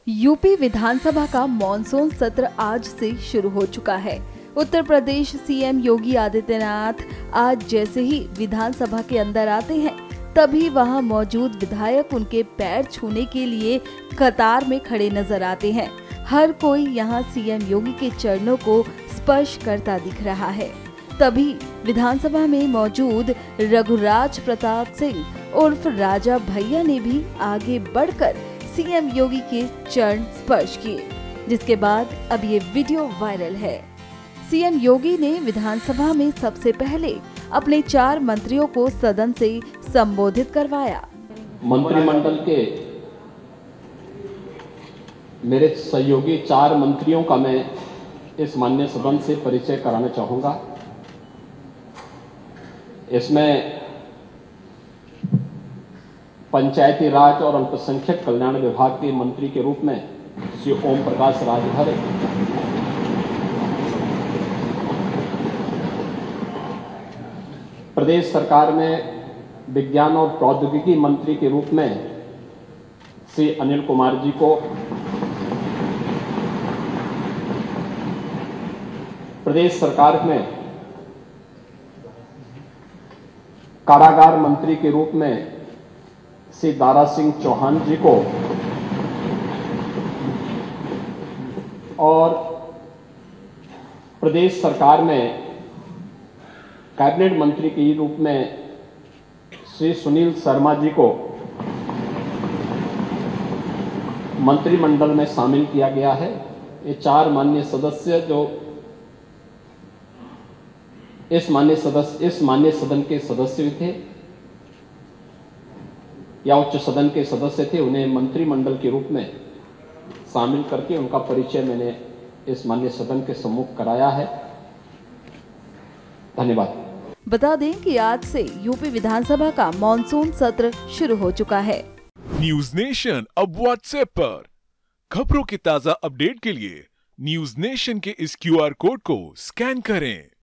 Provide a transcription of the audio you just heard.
UP विधानसभा का monsoon सत्र आज से शुरू हो चुका है। उत्तर प्रदेश सीएम योगी आदित्यनाथ आज जैसे ही विधानसभा के अंदर आते हैं, तभी वहां मौजूद विधायक उनके पैर छूने के लिए कतार में खड़े नजर आते हैं। हर कोई यहां सीएम योगी के चरणों को स्पर्श करता दिख रहा है। तभी विधानसभा में मौजूद रघुराज प्रताप सिंह उर्फ राजा भैया ने भी आगे बढ़कर सीएम योगी के चरण स्पर्श किए, जिसके बाद अब ये वीडियो वायरल है। सीएम योगी ने विधानसभा में सबसे पहले अपने 4 मंत्रियों को सदन से संबोधित करवाया। मंत्रिमंडल के मेरे सहयोगी 4 मंत्रियों का मैं इस माननीय सदन से परिचय कराना चाहूंगा। इसमें पंचायती राज और अल्पसंख्यक कल्याण विभाग के मंत्री के रूप में श्री ओम प्रकाश राजभर, प्रदेश सरकार में विज्ञान और प्रौद्योगिकी मंत्री के रूप में श्री अनिल कुमार जी को, प्रदेश सरकार में कारागार मंत्री के रूप में श्री दारा सिंह चौहान जी को और प्रदेश सरकार में कैबिनेट मंत्री के रूप में श्री सुनील शर्मा जी को मंत्रिमंडल में शामिल किया गया है। ये 4 माननीय सदस्य जो इस माननीय सदन के सदस्य थे या उच्च सदन के सदस्य थे, उन्हें मंत्रिमंडल के रूप में शामिल करके उनका परिचय मैंने इस माननीय सदन के सम्मुख कराया है। धन्यवाद। बता दें कि आज से यूपी विधानसभा का मॉनसून सत्र शुरू हो चुका है। न्यूज नेशन अब व्हाट्सएप पर खबरों के ताजा अपडेट के लिए न्यूज नेशन के इस QR कोड को स्कैन करें।